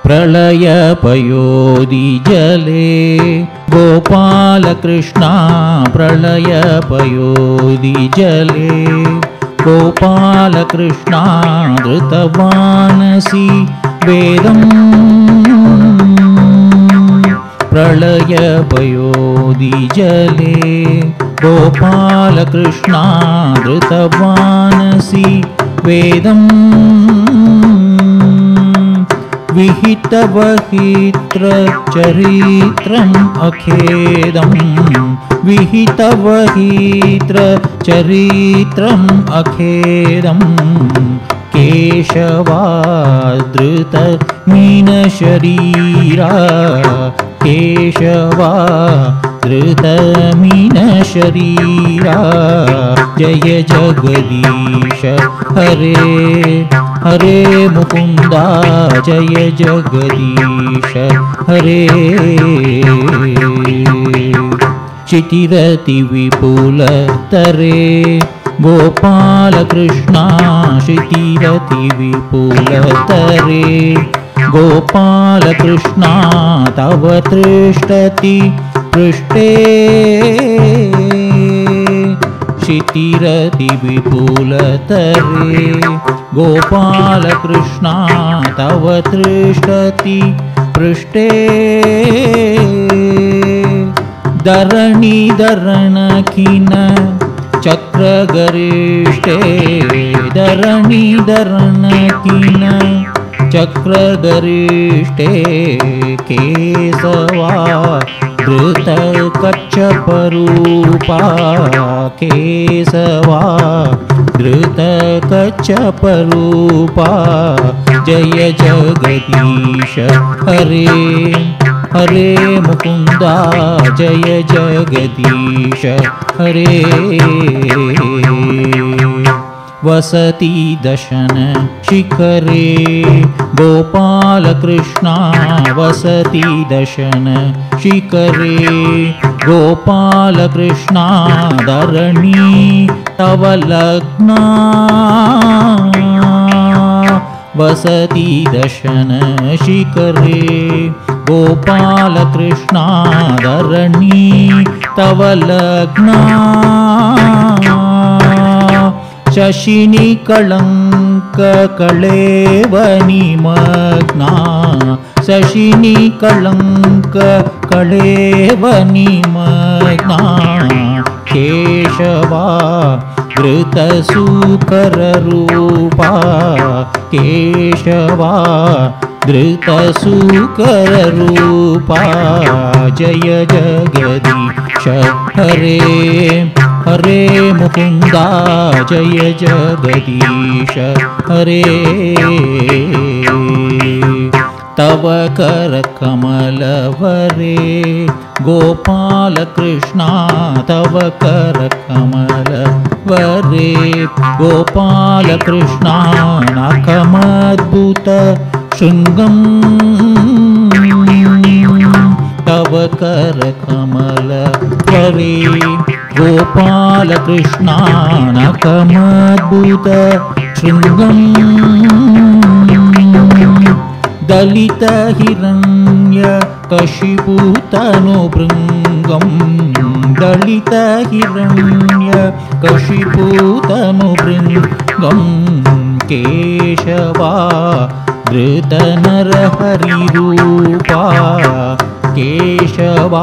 प्रलयपयोधिजले गोपालकृष्णा प्रलयपयोधिजले गोपालकृष्णा धृतवानसि वेदम् प्रलयपयोधिजले गोपालकृष्णा धृतवानसि वेदम् विहितवहित्रचरित्रम् अखेदम् विहितवहित्रचरित्रम् अखेदम् केशवाधृतमीनशरीरा केशवाधृतमीनशरीरा जय जगदीश हरे हरे मुकुन्दा जय जगदीश हरे क्षितिरति विपुलतरे गोपालकृष्णा क्षितिरति विपुलतरे गोपालकृष्णा तव तिष्ठति पृष्ठे क्षितिरति विपुलतरे गोपालकृष्णा तव तिष्ठति पृष्ठे धरणिधरणखिन चक्रगरिष्ठे धरणिधरणखिन चक्रगरिष्ठे केशवा धृतकच्छपरूपा केशवा धृतकच्छपरूपा जय जगदीश हरे हरे मुकुन्दा जय जगदीश हरे वसति दशन शिखरे गोपालकृष्णा वसति दशन शिखरे गोपालकृष्णा धरणी तव लग्ना वसति दशन शिखरे गोपालकृष्णा धरणी तव लग्ना शशिनि कलंक कलेवनिमग्ना शशिनि कलंक कलेवनिमग्ना केशवा धृतसूकररूपा केशवा धृतसूकररूपा जय जगदीश हरे हरे मुकुन्दा जय जगदीश हरे तव करकमलवरे गोपालकृष्णा तव करकमलवरे गोपालकृष्णा नाकमद्भुत शृङ्गम् तव करकमलवरे गोपालकृष्णा नाकमद्भुत शृङ्गम् दलित हिरण्यकशिपुतनुभृङ्गम् दलित हिरण्यकशिपुतनुभृङ्गम् केशवा धृतनरहरिरूपा केशवा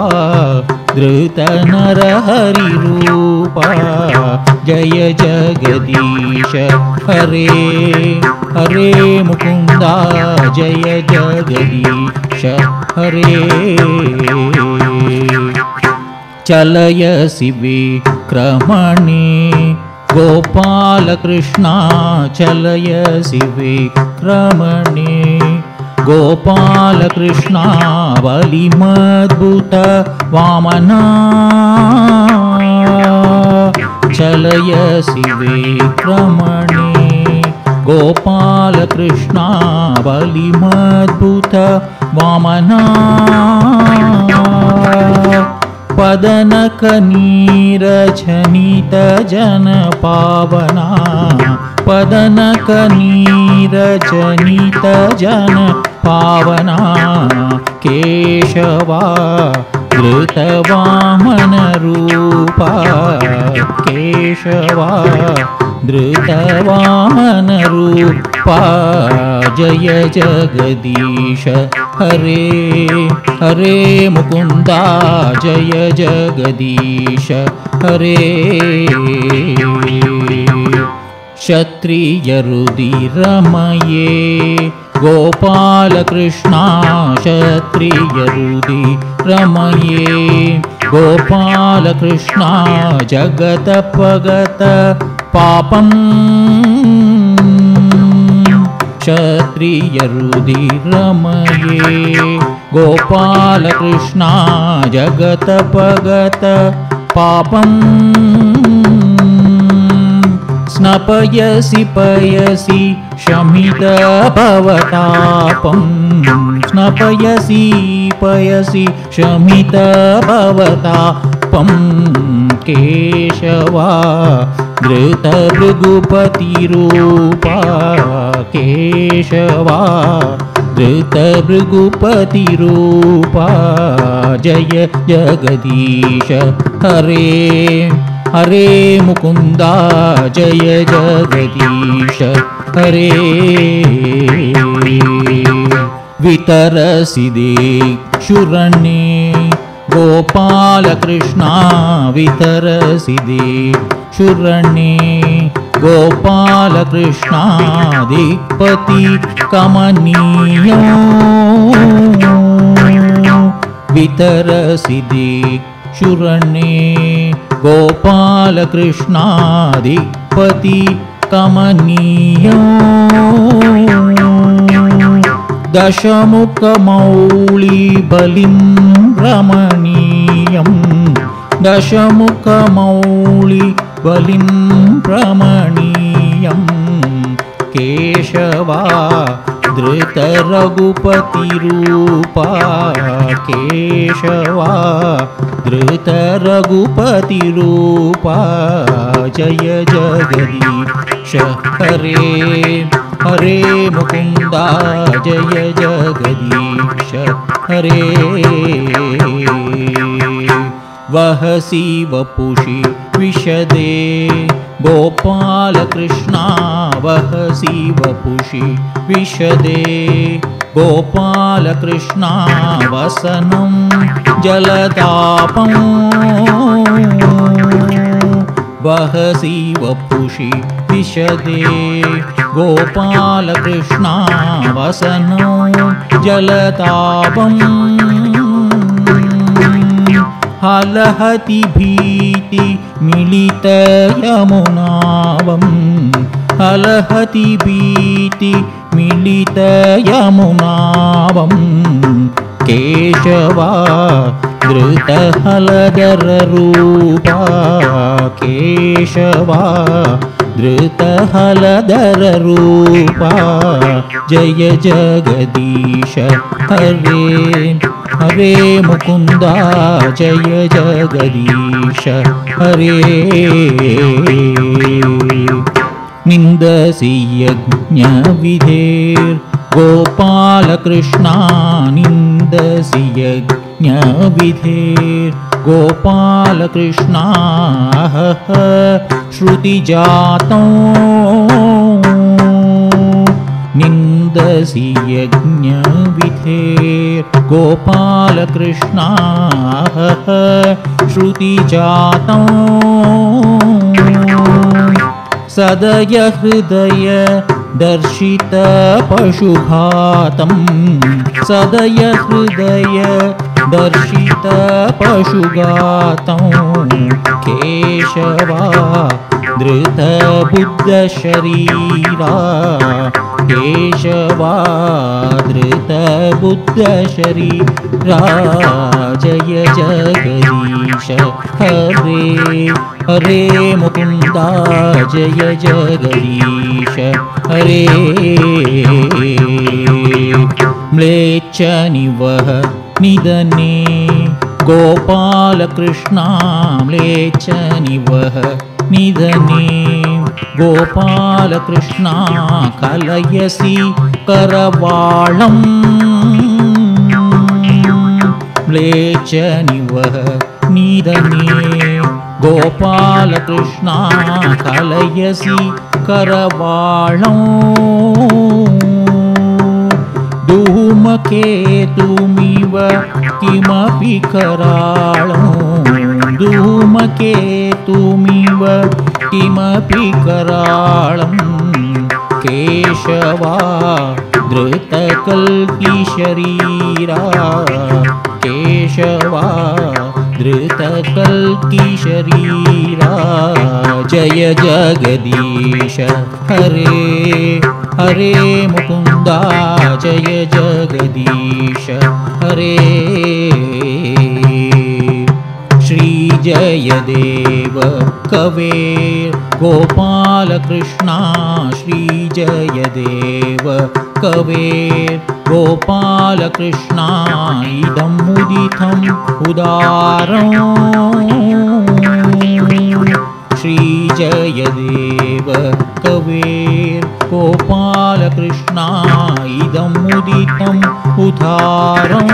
धृतनरहरिरूपा जय जगदीश हरे हरे मुकुन्दा जय जगदीश हरे चलयसि विक्रमणे गोपालकृष्णा चलयसि विक्रमणे गोपालकृष्णा बलिमद्भुत वामना चलयसि विक्रमणे गोपालकृष्णा बलिमद्भुत वामना पदनकनीरजनित जनपावना पदनकनीरजनित जनपावना पावना केशवा धृतवामनरूपा केशवा धृतवामनरूपा जय जगदीश हरे हरे मुकुन्दा जय जगदीश हरे क्षत्रियरुधिरमये गोपालकृष्णा क्षत्रियरुधिरमये गोपालकृष्णा जगतपगत पापम् क्षत्रियरुधिरमये गोपालकृष्णा जगतपगत पापम् स्नपयसि पयसि शमितभवतापं स्नपयसि पयसि शमितभवतापं केशवा धृतभृगुपतिरूपा केशवा धृतभृगुपतिरूपा जय जगदीश हरे हरे मुकुन्दा जय जगदीश हरे वितरसि दिक्षुरण्ये गोपालकृष्णा वितरसि दिक्षुरण्ये गोपालकृष्णा दिक्पति कमनीयो वितरसि दिक्षुरण्ये गोपालकृष्णादिपति कमनीयो दशमुखमौलिबलिं रमणीयं दशमुखमौलिबलिं रमणीयं केशवा धृतरघुपतिरूपा केशवा धृतरघुपतिरूपा जय जगदीश हरे हरे मुकुन्दा जय जगदीश हरे वहसि वपुषि विशदे गोपालकृष्णा वहसि वपुषि विशदे गोपालकृष्णा वसनं जलतापं वहसि वपुषि विशदे गोपालकृष्णा वसनं जलतापं हलहति भीति मिलित यमुनावं हलहति भीति मिलित यमुनावं केशवा धृतहलधररूपा केशवा धृतहलधररूपा जय जगदीश हरे हरे मुकुन्दा जय जगदीश हरे निन्दसि यज्ञविधेर् गोपालकृष्णा निन्दसि यज्ञविधेर् गोपालकृष्णा श्रुतिजातं निन्दसि यज्ञविधेर् गोपालकृष्णा श्रुतिजातं सदय हृदय दर्शित पशुघातं सदय हृदय दर्शित पशुघातं केशवा धृतबुद्धशरीरा केशवा धृतबुद्धशरीरा जय जगदीश हरे हरे मुकुन्दा जय जगदीश हरे म्लेच्छ निवह निधने गोपालकृष्णा म्लेच्छनिवह निधने गोपालकृष्णा कलयसि करवाळं म्लेच्छनिवह निधने गोपालकृष्णा कलयसि करवाळं धूमकेतुमिव किमपि कराळं धूमकेतुमिव किमपि कराळं केशवा धृतकल्किशरीरा केशवा धृतकल्किशरीरा जय जगदीश हरे हरे मुकुन्दा जय जगदीश हरे श्री जयदेव कवे गोपालकृष्णा श्री जयदेव कवे गोपालकृष्णा इदं मुदितम् उदारं श्री जयदेव कवे गोपालकृष्णा इदं मुदितम् उदारं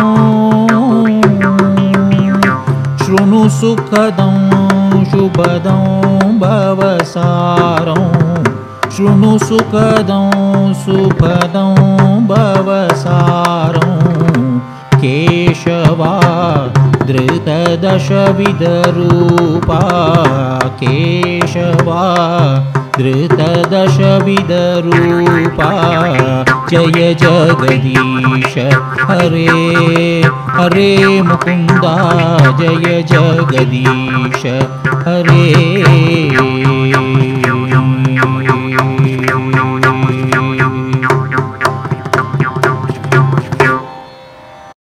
शृणु सुखदं शुभदं भवसारं शृणु सुखदं सुभदं भवसारं केशवा धृतदशविधरूपा केशवा धृतदशविधरूपा जय जगदीश हरे हरे मुकुन्दा जय जगदीश हरे